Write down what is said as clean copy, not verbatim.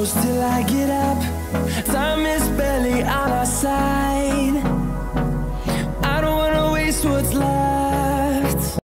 close till I get up. Time is barely on our side.